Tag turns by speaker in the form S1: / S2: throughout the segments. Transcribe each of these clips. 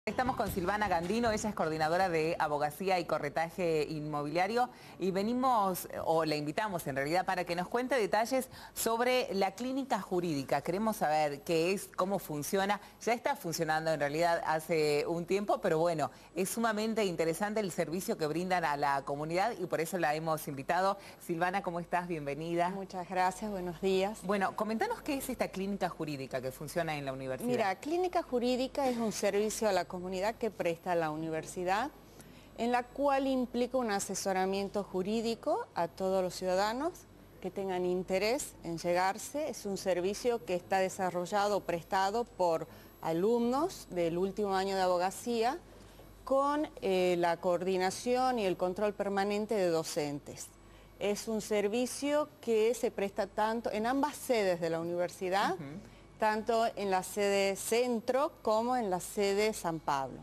S1: Estamos con Silvana Gandino, ella es coordinadora de abogacía y corretaje inmobiliario y venimos, o la invitamos en realidad, para que nos cuente detalles sobre la clínica jurídica. Queremos saber qué es, cómo funciona. Ya está funcionando en realidad hace un tiempo, pero bueno, es sumamente interesante el servicio que brindan a la comunidad y por eso la hemos invitado. Silvana, ¿cómo estás? Bienvenida.
S2: Muchas gracias, buenos días.
S1: Bueno, comentanos qué es esta clínica jurídica que funciona en la universidad.
S2: Mira, clínica jurídica es un servicio a la comunidad que presta la universidad, en la cual implica un asesoramiento jurídico a todos los ciudadanos que tengan interés en llegarse. Es un servicio que está desarrollado, prestado por alumnos del último año de abogacía, con la coordinación y el control permanente de docentes. Es un servicio que se presta tanto en ambas sedes de la universidad, tanto en la sede centro como en la sede San Pablo.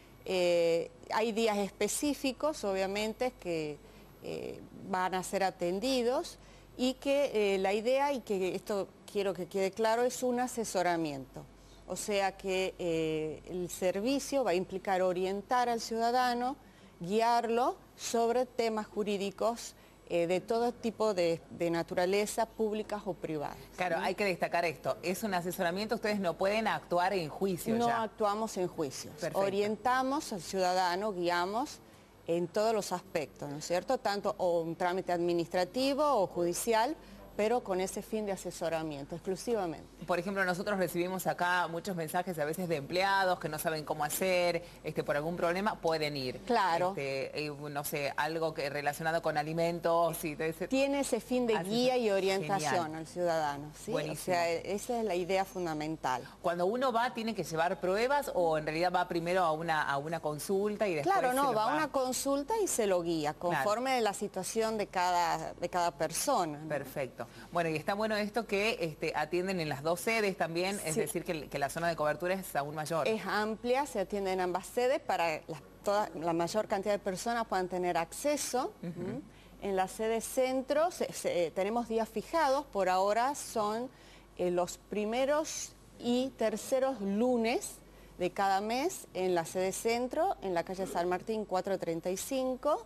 S2: Hay días específicos, obviamente, que van a ser atendidos y que la idea, y que esto quiero que quede claro, es un asesoramiento. O sea que el servicio va a implicar orientar al ciudadano, guiarlo sobre temas jurídicos de todo tipo de naturaleza, públicas o privadas.
S1: Claro, ¿sí? Hay que destacar esto, es un asesoramiento, ustedes no pueden actuar en juicio
S2: ya. No actuamos en juicios. Perfecto. Orientamos al ciudadano, guiamos en todos los aspectos, ¿no es cierto? Tanto un trámite administrativo o judicial, pero con ese fin de asesoramiento, exclusivamente.
S1: Por ejemplo, nosotros recibimos acá muchos mensajes a veces de empleados que no saben cómo hacer, por algún problema pueden ir.
S2: Claro.
S1: No sé, algo relacionado con alimentos. Sí,
S2: tiene ese fin de guía y orientación al ciudadano, ¿sí? Buenísimo. O sea, esa es la idea fundamental.
S1: Cuando uno va, ¿tiene que llevar pruebas o en realidad va primero a una consulta y después?
S2: Claro, no, va a una consulta y se lo guía, conforme a la situación de cada persona, ¿no?
S1: Perfecto. Bueno, y está bueno esto que atienden en las dos sedes también, es decir, que la zona de cobertura es aún mayor.
S2: Es amplia, se atiende en ambas sedes para la mayor cantidad de personas puedan tener acceso. En la sede centro tenemos días fijados, por ahora son los primeros y terceros lunes de cada mes en la sede centro, en la calle San Martín 435.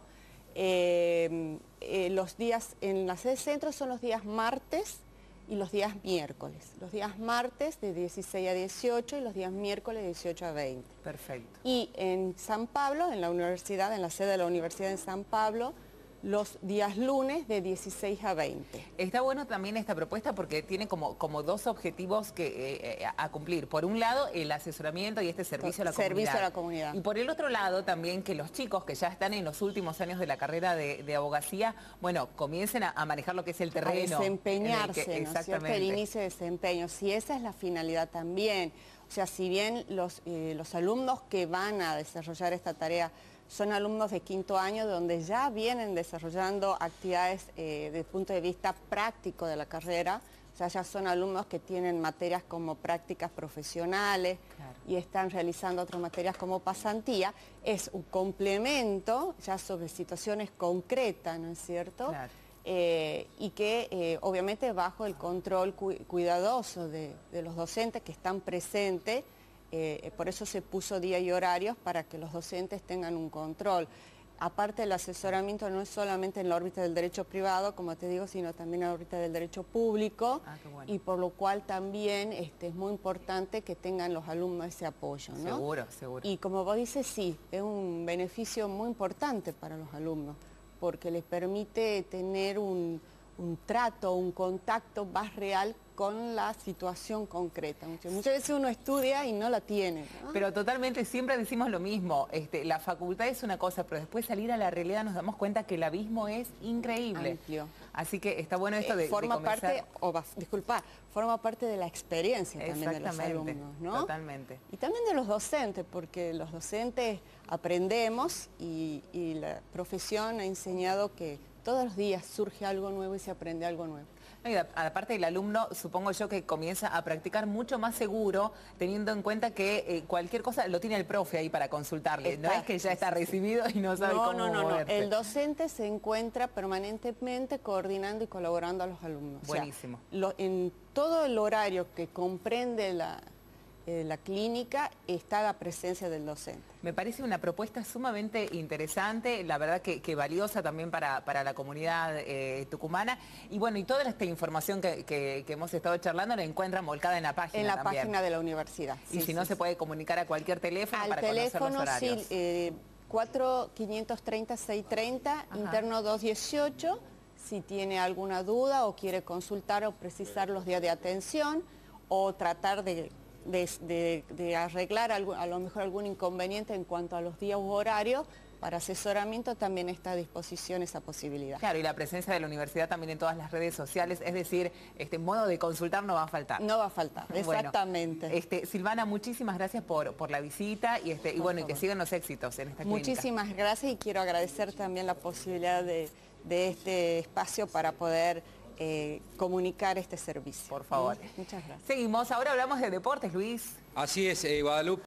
S2: Los días en la sede centro son los días martes y los días miércoles. Los días martes de 16 a 18 y los días miércoles de 18 a 20.
S1: Perfecto.
S2: Y en San Pablo, en la universidad, en la sede de la Universidad de San Pablo, los días lunes de 16 a 20.
S1: Está bueno también esta propuesta porque tiene como dos objetivos a cumplir. Por un lado, el asesoramiento y servicio a la comunidad.
S2: Servicio a la comunidad.
S1: Y por el otro lado, también que los chicos que ya están en los últimos años de la carrera de abogacía, bueno, comiencen a manejar lo que es el terreno.
S2: A desempeñarse, ¿no es cierto? El inicio de desempeño. Si esa es la finalidad también. O sea, si bien los alumnos que van a desarrollar esta tarea son alumnos de quinto año donde ya vienen desarrollando actividades desde el punto de vista práctico de la carrera, o sea, ya son alumnos que tienen materias como prácticas profesionales. Claro. Y están realizando otras materias como pasantía, es un complemento ya sobre situaciones concretas, ¿no es cierto? Claro. Y que obviamente bajo el control cuidadoso de los docentes que están presentes. Por eso se puso día y horarios para que los docentes tengan un control. Aparte, el asesoramiento no es solamente en la órbita del derecho privado, como te digo, sino también en la órbita del derecho público. Qué bueno. Y por lo cual también es muy importante que tengan los alumnos ese apoyo, ¿no?
S1: Seguro, seguro.
S2: Y como vos dices, sí, es un beneficio muy importante para los alumnos, porque les permite tener un trato, un contacto más real con la situación concreta. Muchas veces uno estudia y no la tiene, ¿no?
S1: Pero totalmente, siempre decimos lo mismo, la facultad es una cosa, pero después salir a la realidad nos damos cuenta que el abismo es increíble.
S2: Amplio.
S1: Así que está bueno esto
S2: forma parte de la experiencia también de los alumnos, ¿no?
S1: Totalmente.
S2: Y también de los docentes, porque los docentes aprendemos y la profesión ha enseñado que todos los días surge algo nuevo y se aprende algo nuevo.
S1: Y aparte el alumno, supongo yo que comienza a practicar mucho más seguro, teniendo en cuenta que cualquier cosa lo tiene el profe ahí para consultarle. No es que ya está recibido y no sabe cómo moverse.
S2: El docente se encuentra permanentemente coordinando y colaborando a los alumnos.
S1: Buenísimo.
S2: O sea, en todo el horario que comprende la clínica está la presencia del docente.
S1: Me parece una propuesta sumamente interesante, la verdad que valiosa también para la comunidad tucumana. Y bueno, y toda esta información que hemos estado charlando la encuentran volcada en la página
S2: En la
S1: también.
S2: Página de la universidad.
S1: Y si no, se puede comunicar a cualquier teléfono para conocer los horarios.
S2: Sí, 4-530-630, interno 218, si tiene alguna duda o quiere consultar o precisar los días de atención o tratar de arreglar a lo mejor algún inconveniente en cuanto a los días u horarios, para asesoramiento también está a disposición esa posibilidad.
S1: Claro, y la presencia de la universidad también en todas las redes sociales, es decir, este modo de consultar no va a faltar.
S2: No va a faltar, exactamente.
S1: Bueno, Silvana, muchísimas gracias por la visita y bueno, y que sigan los éxitos en esta clínica.
S2: Muchísimas gracias y quiero agradecer también la posibilidad de este espacio para poder comunicar este servicio.
S1: Por favor.
S2: Muchas gracias.
S1: Seguimos, ahora hablamos de deportes, Luis.
S3: Así es, Guadalupe.